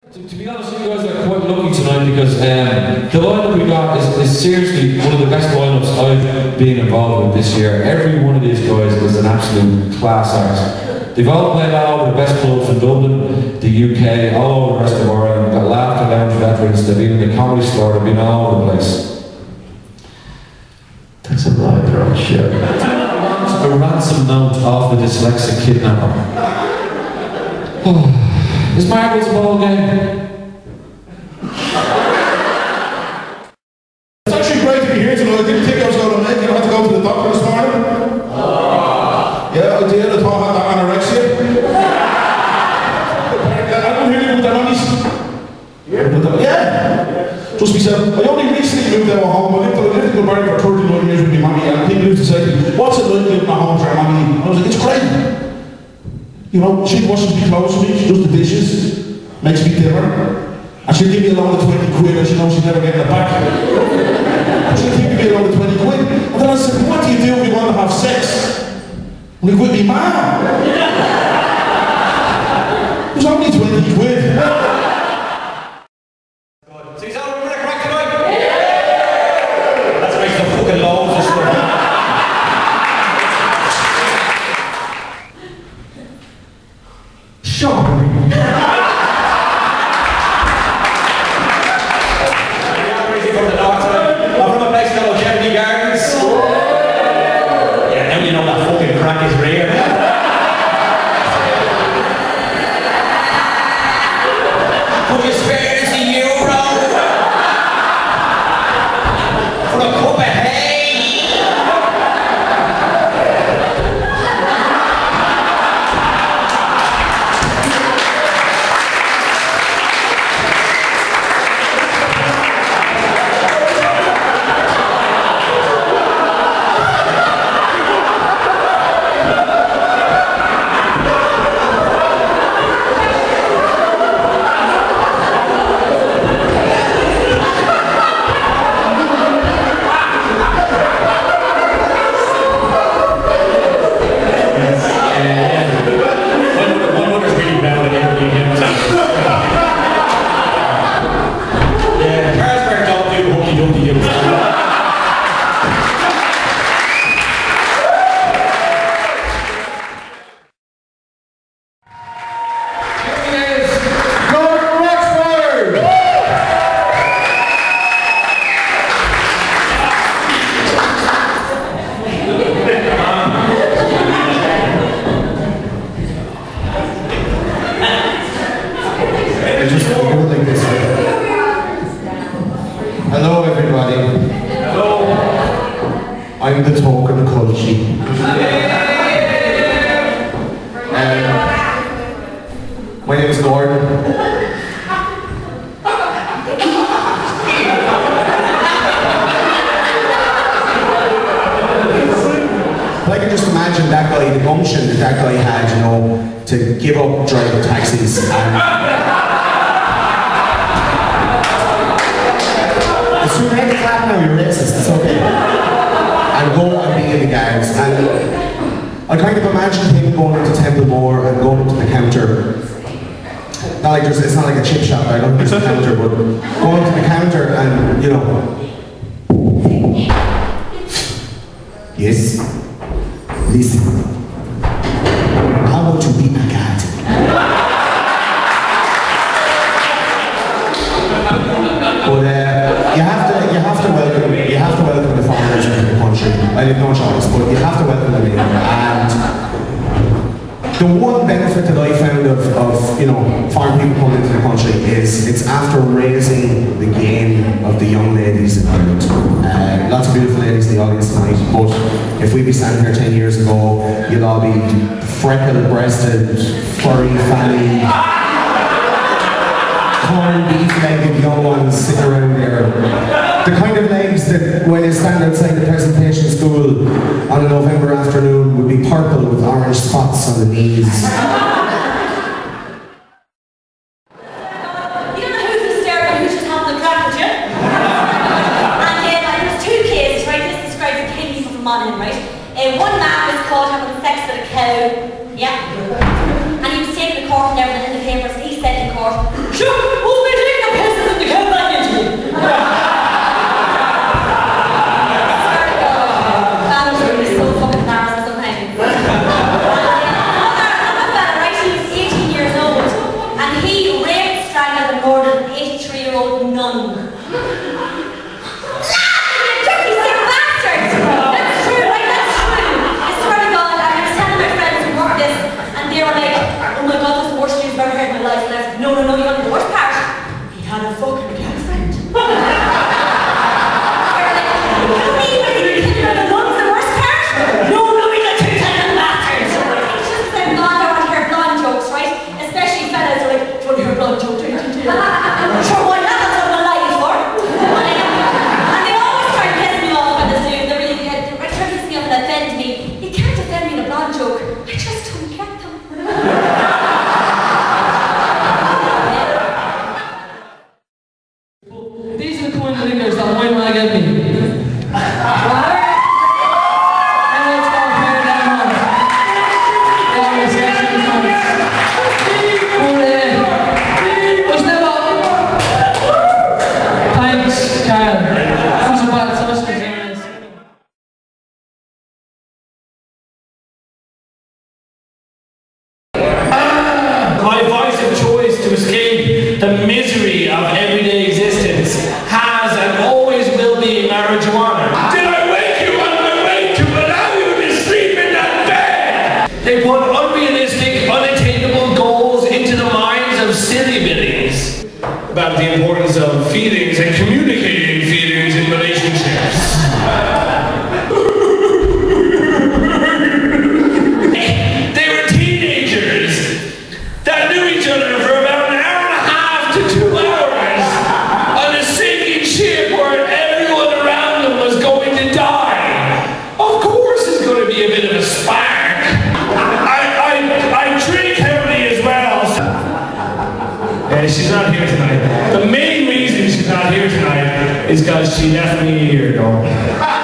To be honest, you guys are quite lucky tonight because the lineup we got is seriously one of the best lineups I've been involved with this year. Every one of these guys is an absolute class act. They've all played all over the best clubs in Dublin, the UK, all over the rest of Ireland. We've got Laughter Lounge veterans, they've been in the Comedy Store, they've been all over the place. That's a lie, they're all shit. A ransom note off the dyslexic kidnapper. Is Margaret's ball game? It's actually great to be here tonight. I didn't think I was going to make it. I had to go to the doctor this morning. Yeah, I did. I thought I had anorexia. I don't hear you with that honest. Yeah. Trust me, sir. I only recently moved out of home. I lived in Gilbert for 39 years with my mommy, and people used to say to me, "What's it like living at home for your mommy?" And I was like, "It's great." You know, she washes my clothes for me, she does the dishes, makes me dinner, and she'll give me a loan of 20 quid and she knows she's never getting it back. And she'll give me a loan of 20 quid. And then I said, what do you do if we want to have sex? And we quit me mom. It was only 20 quid. So he's all over the crack tonight? Yeah! That's makes the fucking loads of stuff. Sure. Hello everybody. Hello. I'm the token culture. My name is Gordon. I can just imagine that guy, the gumption that guy had, you know, to give up driving taxis and you make a clap now, you're racist, it's okay. And go and be in the guards. And I kind of imagine him going into Templemore and going to the counter. Not like it's not like a chip shop, I don't think there's a counter, but going to the counter and, you know. Yes. Listen. How about you beat my cat? But you have to welcome the foreigners into the country. I have no choice, but you have to welcome them in. And the one benefit that I found of you know, foreign people coming into the country is it's after raising the game of the young ladies in Ireland. Lots of beautiful ladies in the audience tonight, but if we'd be standing here 10 years ago, you'd all be freckled-breasted, furry, fanny, corned beef-legged young ones sitting around there. The kind of legs that when they stand outside the presentation school on a November afternoon would be purple with orange spots on the knees. You don't know who's hysterical and who's just having a crack at you? And there's two cases, right? This describes a kidney from Monaghan, right? One man was caught having sex with a cow, yeah? And he was taken to court and everything in the papers. He said in court, "Sure, They put unrealistic, unattainable goals into the minds of silly billies about the importance of feelings and communicating feelings in relationships. They were teenagers that knew each other for about an hour and a half to 2 hours on a sinking ship where everyone around them was going to die. Of course there's going to be a bit of a spark. I drink heavily as well. She's not here tonight. The main reason she's not here tonight is because she left me a year ago.